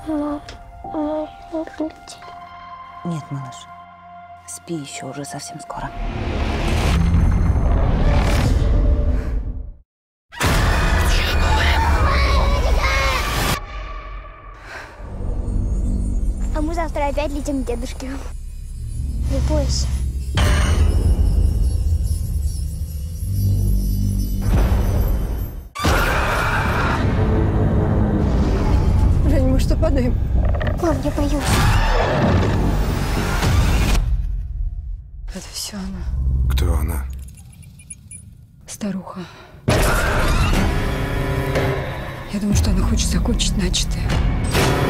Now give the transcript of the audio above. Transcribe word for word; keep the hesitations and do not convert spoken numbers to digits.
Мам, можно уйти? Нет, малыш. Спи еще, уже совсем скоро. А мы завтра опять летим к дедушке. Не бойся. Жень, мы что, падаем? Мам, я боюсь. Это все она. Кто она? Старуха. Я думаю, что она хочет закончить начатое.